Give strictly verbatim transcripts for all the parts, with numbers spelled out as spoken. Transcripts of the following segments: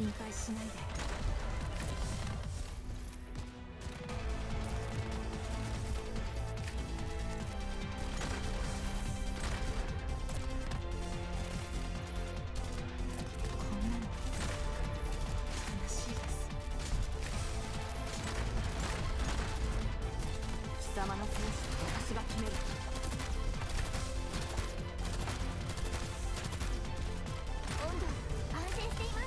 心配しないで。こんなの悲しいです。貴様の生死を私が決める。 温度安定しています。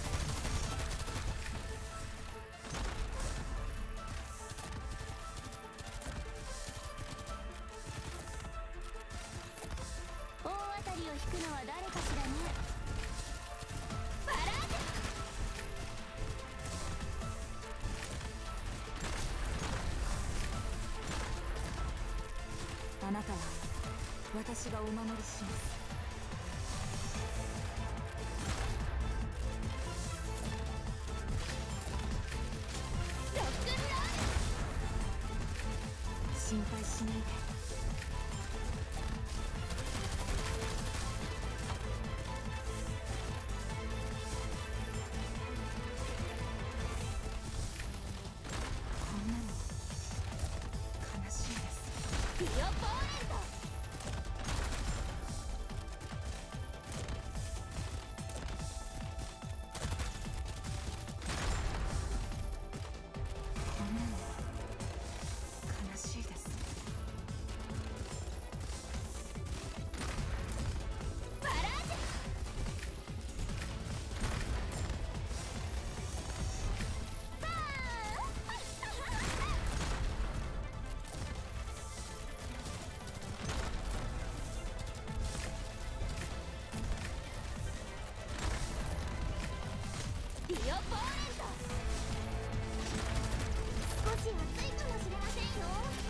大当たりを引くのは誰かしらね。バラージュ。あなたは私がお守りします。 ロックンロール。 心配しないで。こんなの悲しいです。 ビオポーレント。 こんなの悲しいです。 バラージュ。バーンビオポーレント。少し暑いかもしれませんよ。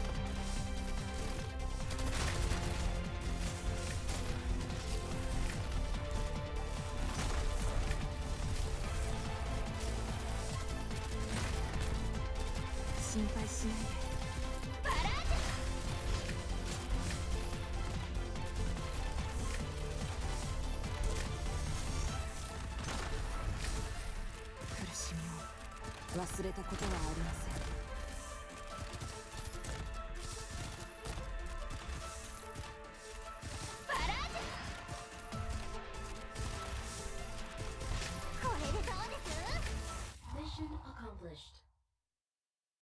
心配しないで。 バラージ苦しみを忘れたことはありません。 ュ。バラージュ。これでどうです？ Mission accomplished.